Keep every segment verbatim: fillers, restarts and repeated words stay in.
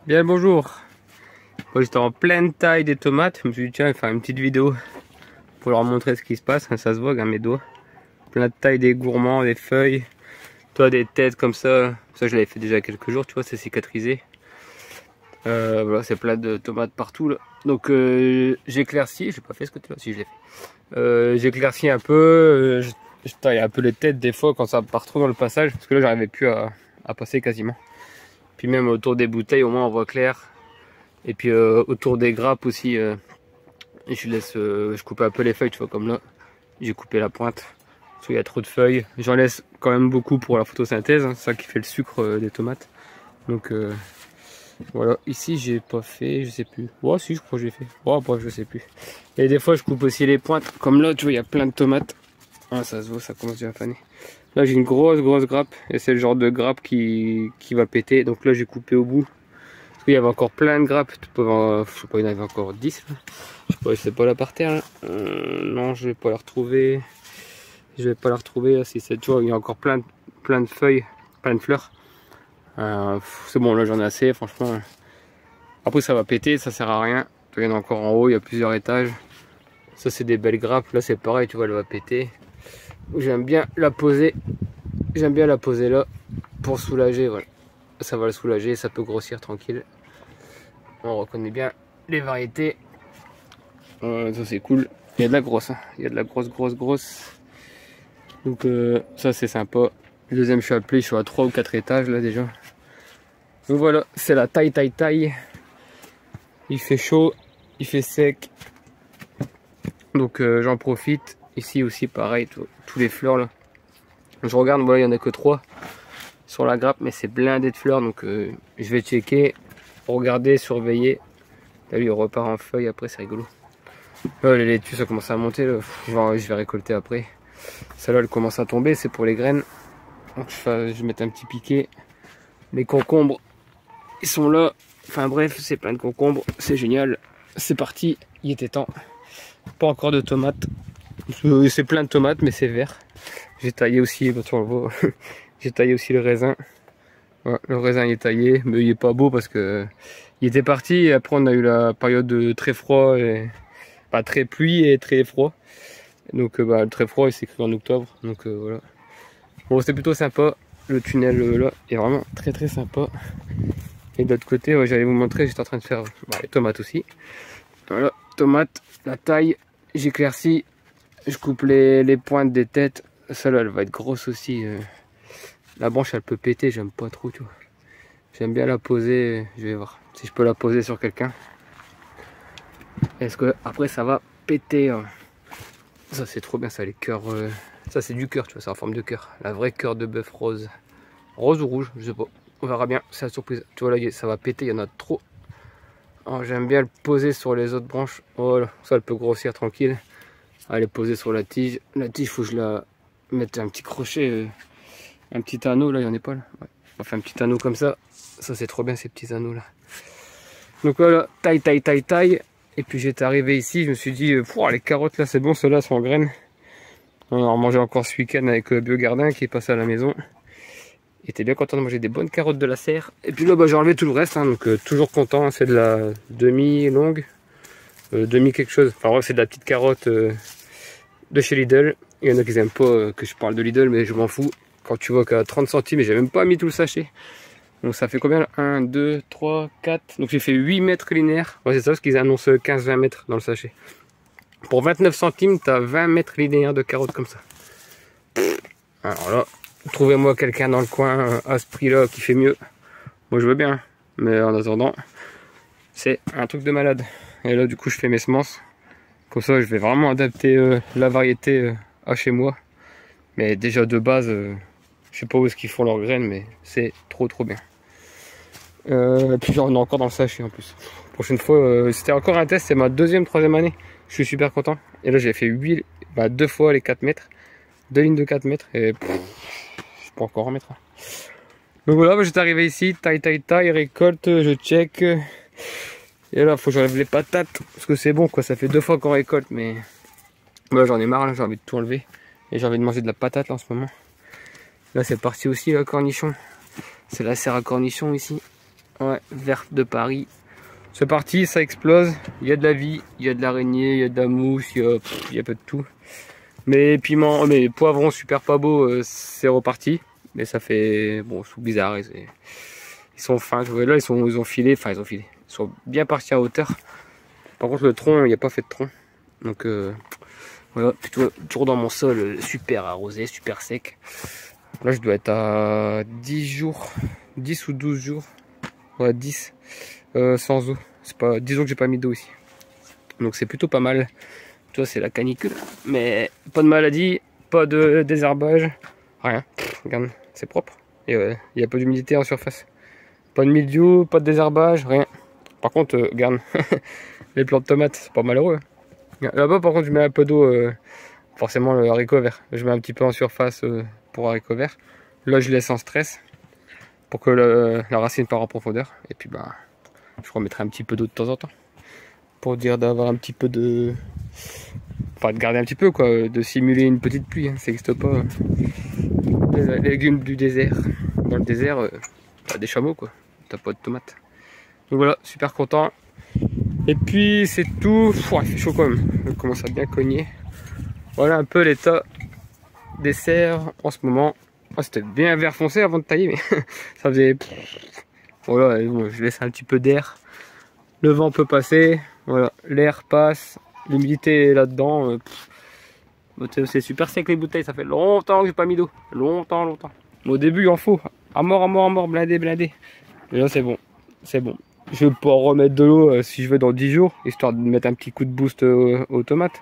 Bien le bonjour. Moi j'étais en pleine taille des tomates. Je me suis dit tiens, je vais faire une petite vidéo pour leur montrer ce qui se passe. Ça se voit à mes doigts. Plein de taille des gourmands, des feuilles. Toi des têtes comme ça. Ça je l'avais fait déjà il y a quelques jours, tu vois, c'est cicatrisé. Euh, voilà, c'est plein de tomates partout là. Donc euh, j'éclaircis, j'ai pas fait ce côté-là, si je l'ai fait. Euh, j'éclaircis un peu, euh, je, je taille un peu les têtes des fois quand ça part trop dans le passage, parce que là j'arrivais plus à, à passer quasiment. Puis même autour des bouteilles, au moins on voit clair. Et puis euh, autour des grappes aussi, euh, je laisse, euh, je coupe un peu les feuilles, tu vois, comme là, j'ai coupé la pointe. Parce qu'il y a trop de feuilles. J'en laisse quand même beaucoup pour la photosynthèse, hein, c'est ça qui fait le sucre euh, des tomates. Donc euh, voilà, ici j'ai pas fait, je sais plus. Oh si, je crois que j'ai fait. Oh bref, je sais plus. Et des fois je coupe aussi les pointes, comme là, tu vois, il y a plein de tomates. Ah, ça se voit, ça commence déjà à faner. Là j'ai une grosse grosse grappe, et c'est le genre de grappe qui, qui va péter. Donc là j'ai coupé au bout. Parce qu'il y avait encore plein de grappes, tu peux voir, je sais pas, il y en avait encore dix. Là. Je sais pas, c'est pas là par terre. Là. Euh, non, je vais pas la retrouver. Je vais pas la retrouver. Là, si c'est, tu vois, il y a encore plein, plein de feuilles, plein de fleurs. Euh, c'est bon, là j'en ai assez, franchement. Après ça va péter, ça sert à rien. Il y en a encore en haut, il y a plusieurs étages. Ça c'est des belles grappes, là c'est pareil, tu vois, elle va péter. J'aime bien la poser. J'aime bien la poser là pour soulager, voilà. Ça va le soulager, ça peut grossir tranquille. On reconnaît bien les variétés. Euh, ça c'est cool. Il y a de la grosse, hein. Il y a de la grosse, grosse, grosse. Donc euh, ça c'est sympa. Le deuxième chapelet, je suis à trois ou quatre étages là déjà. Donc voilà, c'est la taille, taille, taille. Il fait chaud, il fait sec. Donc euh, j'en profite. Ici aussi pareil, tous les fleurs là. Je regarde, voilà, il n'y en a que trois sur la grappe, mais c'est blindé de fleurs. Donc euh, je vais checker, regarder, surveiller. Là, lui, il repart en feuille après, c'est rigolo. Là, les laitues, ça commence à monter. Là. Je, vais, je vais récolter après. Celle-là, elle commence à tomber, c'est pour les graines. Donc, je, fais, je vais mettre un petit piquet. Les concombres, ils sont là. Enfin bref, c'est plein de concombres. C'est génial. C'est parti, il était temps. Pas encore de tomates. C'est plein de tomates, mais c'est vert. J'ai taillé aussi, bah, tu vois, on le voit. J'ai taillé aussi le raisin. Ouais, le raisin il est taillé, mais il est pas beau parce que il était parti et après on a eu la période de très froid et pas très pluie et très froid. Donc bah, le très froid il s'est créé en octobre, donc euh, voilà. Bon, c'était plutôt sympa. Le tunnel euh, là est vraiment très très sympa. Et de l'autre côté, ouais, j'allais vous montrer, j'étais en train de faire bah, les tomates aussi. Voilà, tomates, la taille, j'éclaircis, je coupe les, les pointes des têtes. Celle-là elle va être grosse aussi. Euh. La branche elle peut péter, j'aime pas trop, tu vois. J'aime bien la poser, je vais voir si je peux la poser sur quelqu'un. Est-ce que après ça va péter hein. Ça c'est trop bien, ça les cœurs. Euh... Ça c'est du cœur, tu vois, c'est en forme de cœur. La vraie cœur de bœuf rose. Rose ou rouge, je sais pas. On verra bien, c'est la surprise. Tu vois là, ça va péter, il y en a trop. J'aime bien le poser sur les autres branches. Voilà, ça elle peut grossir tranquille. Elle est posée sur la tige. La tige, faut que je la mette un petit crochet. Euh... Un petit anneau là, il n'y en a pas là. Ouais. On va faire un petit anneau comme ça. Ça c'est trop bien ces petits anneaux là. Donc voilà, taille, taille, taille, taille. Et puis j'étais arrivé ici, je me suis dit, euh, les carottes là c'est bon, ceux-là sont en graines. On en mangeait encore ce week-end avec le Biogardin qui est passé à la maison. Il était bien content de manger des bonnes carottes de la serre. Et puis là bah, j'ai enlevé tout le reste, hein, donc euh, toujours content, hein, c'est de la demi-longue. Euh, demi quelque chose. Enfin ouais, c'est de la petite carotte euh, de chez Lidl. Il y en a qui n'aiment pas euh, que je parle de Lidl, mais je m'en fous. Quand tu vois qu'à trente centimes, et j'ai même pas mis tout le sachet. Donc ça fait combien là? un, deux, trois, quatre. Donc j'ai fait huit mètres linéaires. Ouais, c'est ça parce qu'ils annoncent quinze vingt mètres dans le sachet. Pour vingt-neuf centimes, tu as vingt mètres linéaires de carottes comme ça. Alors là, trouvez-moi quelqu'un dans le coin à ce prix-là qui fait mieux. Moi je veux bien. Mais en attendant, c'est un truc de malade. Et là du coup je fais mes semences. Comme ça je vais vraiment adapter euh, la variété euh, à chez moi. Mais déjà de base... Euh, je sais pas où est-ce qu'ils font leurs graines, mais c'est trop trop bien. Euh, et puis j'en ai encore dans le sachet en plus. Prochaine fois, euh, c'était encore un test, c'est ma deuxième, troisième année. Je suis super content. Et là j'ai fait huit, bah, deux fois les quatre mètres. Deux lignes de quatre mètres et pff, je peux encore en mettre. Donc voilà, bah, j'étais arrivé ici, taille, taille, taille, récolte, je check. Et là, il faut que j'enlève les patates, parce que c'est bon quoi, ça fait deux fois qu'on récolte, mais moi j'en ai marre, j'ai envie de tout enlever. Et j'ai envie de manger de la patate là, en ce moment. Là c'est parti aussi le cornichon. C'est la serre à cornichon ici. Ouais, verte de Paris. C'est parti, ça explose. Il y a de la vie, il y a de l'araignée, il y a de la mousse, il y a, pff, il y a peu de tout. Mais piment, mais poivrons super pas beau, euh, c'est reparti. Mais ça fait, bon, c'est bizarre. Ils, ils sont fins. Là, ils sont, ils ont filé, enfin ils ont filé. Ils sont bien partis à hauteur. Par contre, le tronc, il n'y a pas fait de tronc. Donc euh, voilà, plutôt toujours dans mon sol, super arrosé, super sec. Là, je dois être à dix jours, dix ou douze jours. Ouais, dix euh, sans eau. C'est pas, disons que j'ai pas mis d'eau ici. Donc c'est plutôt pas mal. Tu vois, c'est la canicule. Mais pas de maladie, pas de désherbage, rien. Pff, regarde, c'est propre. Et ouais, il y a pas d'humidité en surface. Pas de mildiou, pas de désherbage, rien. Par contre, euh, regarde, les plants de tomates, c'est pas malheureux. Là-bas, par contre, je mets un peu d'eau, euh, forcément le haricot vert. Je mets un petit peu en surface euh, pour haricot vert. Là, je laisse en stress pour que le, la racine part en profondeur. Et puis, bah, je remettrai un petit peu d'eau de temps en temps. Pour dire d'avoir un petit peu de... Enfin, de garder un petit peu, quoi. De simuler une petite pluie. Hein, ça n'existe pas. Les légumes du désert. Dans le désert, euh, t'as des chameaux, quoi. T'as pas de tomates. Donc voilà, super content. Et puis c'est tout. Pouah, il fait chaud quand même. On commence à bien cogner. Voilà un peu l'état des serres en ce moment. Oh, c'était bien vert foncé avant de tailler, mais ça faisait. Voilà, bon, je laisse un petit peu d'air. Le vent peut passer. Voilà, l'air passe. L'humidité est là-dedans. C'est super sec les bouteilles. Ça fait longtemps que j'ai pas mis d'eau. Longtemps, longtemps. Au début, il en faut. À mort, à mort, à mort, blindé, blindé. Et là, c'est bon. C'est bon. Je vais pouvoir remettre de l'eau euh, si je veux dans dix jours, histoire de mettre un petit coup de boost euh, aux tomates.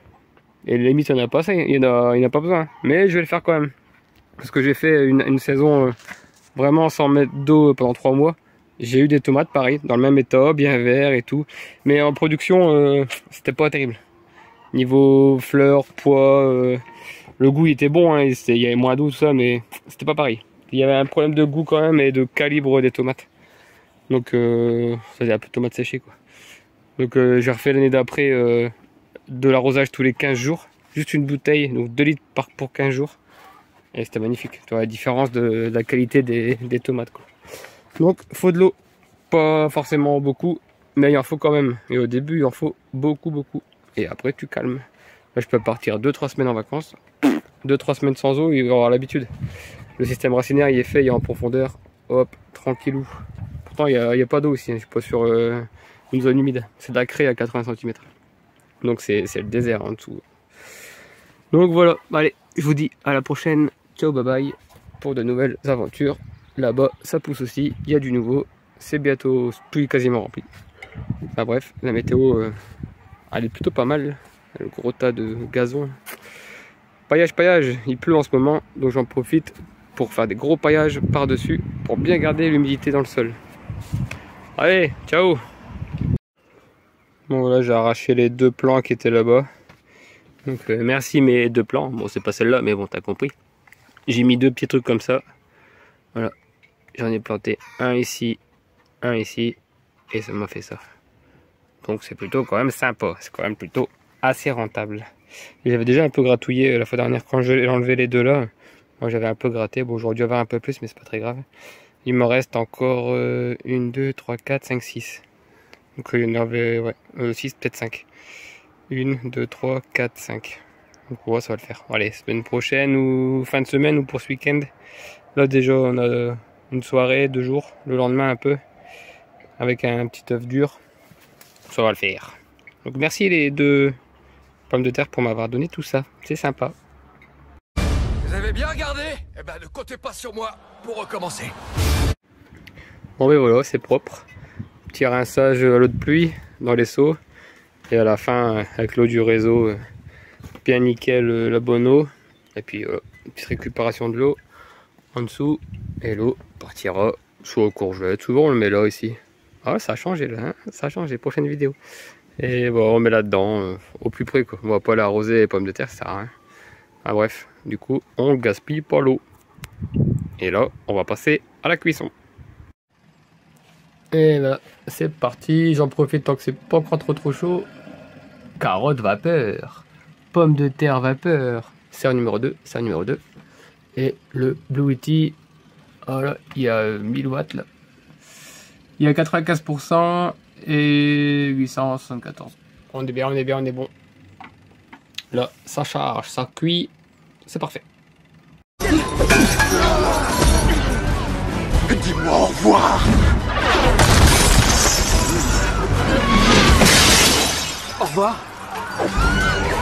Et limite, il n'y en a pas assez, il n'y en, en a pas besoin. Mais je vais le faire quand même. Parce que j'ai fait une, une saison euh, vraiment sans mettre d'eau pendant trois mois. J'ai eu des tomates pareil, dans le même état, bien vert et tout. Mais en production, euh, c'était pas terrible. Niveau fleurs, poids, euh, le goût il était bon, hein, il y avait moins d'eau, tout ça, mais c'était pas pareil. Il y avait un problème de goût quand même et de calibre des tomates. Donc euh, ça faisait un peu de tomates séchées quoi. Donc euh, j'ai refait l'année d'après euh, de l'arrosage tous les quinze jours. Juste une bouteille, donc deux litres par, pour quinze jours. Et c'était magnifique. Tu vois la différence de, de la qualité des, des tomates quoi. Donc faut de l'eau. Pas forcément beaucoup, mais il en faut quand même. Et au début il en faut beaucoup beaucoup. Et après tu calmes. Là je peux partir deux trois semaines en vacances. deux trois semaines sans eau, il va avoir l'habitude. Le système racinaire il est fait, il est en profondeur. Hop, tranquillou. Pourtant, il n'y a, a pas d'eau ici, hein. Je suis pas sur euh, une zone humide. C'est de la craie à quatre-vingts centimètres. Donc c'est le désert en dessous. Donc voilà, allez, je vous dis à la prochaine. Ciao, bye bye pour de nouvelles aventures. Là-bas, ça pousse aussi, il y a du nouveau. C'est bientôt plus quasiment rempli. Enfin bref, la météo, euh, elle est plutôt pas mal. Le gros tas de gazon. Paillage, paillage, il pleut en ce moment, donc j'en profite pour faire des gros paillages par-dessus pour bien garder l'humidité dans le sol. Allez, ciao. Bon voilà, j'ai arraché les deux plants qui étaient là-bas. Donc euh, merci mes deux plants. Bon, c'est pas celle-là, mais bon, t'as compris. J'ai mis deux petits trucs comme ça. Voilà, j'en ai planté un ici, un ici, et ça m'a fait ça. Donc c'est plutôt quand même sympa. C'est quand même plutôt assez rentable. J'avais déjà un peu gratouillé la fois dernière quand j'ai enlevé les deux là. Moi j'avais un peu gratté. Bon, j'aurais dû avoir un peu plus, mais c'est pas très grave. Il me reste encore euh, une, deux, trois, quatre, cinq, six. Donc il y en avait ouais, euh, six, peut-être cinq. une, deux, trois, quatre, cinq. Donc ouais, ça va le faire. Allez, semaine prochaine ou fin de semaine ou pour ce week-end. Là déjà on a une soirée, deux jours. Le lendemain un peu. Avec un petit œuf dur. Ça va le faire. Donc merci les deux pommes de terre pour m'avoir donné tout ça. C'est sympa. Vous avez bien regardé? Eh ben ne comptez pas sur moi pour recommencer. Bon ben voilà, c'est propre. Petit rinçage à l'eau de pluie dans les seaux. Et à la fin, avec l'eau du réseau, bien nickel la bonne eau. Et puis voilà, une petite récupération de l'eau en dessous. Et l'eau partira soit aux courgettes. Souvent on le met là ici. Ah ça a changé là, hein, ça a changé, prochaine vidéo. Et bon, on met là-dedans, euh, au plus près quoi. On va pas l'arroser les pommes de terre, ça sert à rien. Ah bref, du coup, on gaspille pas l'eau. Et là, on va passer à la cuisson. Et là, c'est parti. J'en profite tant que c'est pas encore trop trop chaud. Carotte vapeur. Pommes de terre vapeur. Serre numéro deux. Serre numéro deux. Et le Blue Yeti. Voilà, il y a mille watts là. Il y a quatre-vingt-quinze pour cent et huit cent soixante-quatorze. On est bien, on est bien, on est bon. Là, ça charge, ça cuit, c'est parfait. Dis-moi au revoir. Au revoir.